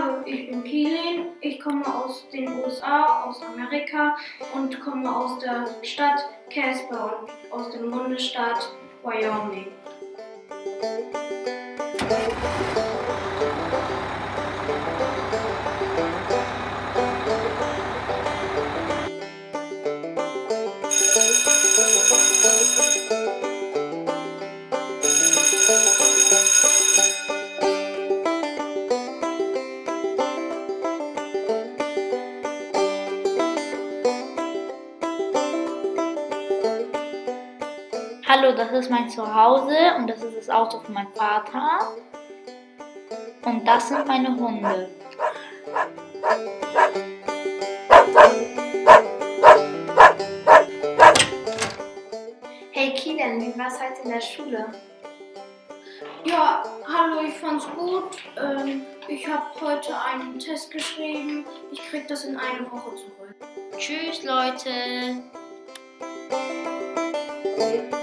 Hallo, ich bin Keelan. Ich komme aus den USA, aus Amerika und komme aus der Stadt Casper und aus dem Bundesstaat Wyoming. Hallo, das ist mein Zuhause und das ist das Auto von meinem Vater. Und das sind meine Hunde. Hey Keelan, wie war's heute in der Schule? Ja, hallo, ich fand's gut. Ich habe heute einen Test geschrieben. Ich krieg das in einer Woche zurück. Tschüss, Leute.